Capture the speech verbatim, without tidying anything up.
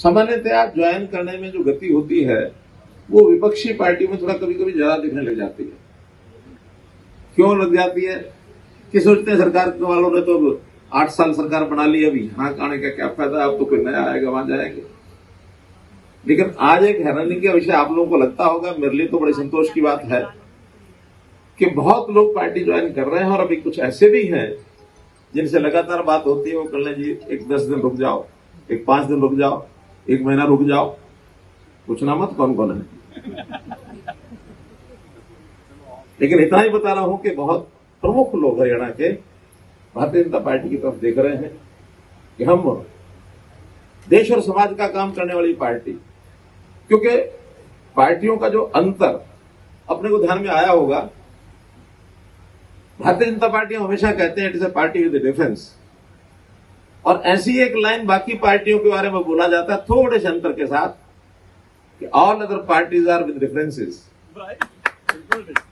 सामान्यतः ज्वाइन करने में जो गति होती है वो विपक्षी पार्टी में थोड़ा कभी कभी ज्यादा दिखने लग जाती है। क्यों लग जाती है कि सोचते हैं सरकार वालों ने तो आठ साल सरकार बना ली, अभी यहां आने का क्या फायदा, अब तो कोई नया आएगा वहां जाएंगे। लेकिन आज एक हैरानी का विषय आप लोगों को लगता होगा, मेरे लिए तो बड़े संतोष की बात है कि बहुत लोग पार्टी ज्वाइन कर रहे हैं और अभी कुछ ऐसे भी हैं जिनसे लगातार बात होती है, वो कल जी एक दस दिन रुक जाओ, एक पांच दिन रुक जाओ, एक महीना रुक जाओ, पूछना मत कौन कौन है। लेकिन इतना ही बता रहा हूं कि बहुत प्रमुख लोग हरियाणा के भारतीय जनता पार्टी की तरफ देख रहे हैं कि हम देश और समाज का काम करने वाली पार्टी, क्योंकि पार्टियों का जो अंतर अपने को ध्यान में आया होगा, भारतीय जनता पार्टी हमेशा कहते हैं it is a party with difference, और ऐसी एक लाइन बाकी पार्टियों के बारे में बोला जाता है थोड़े से अंतर के साथ कि all other parties are with differences.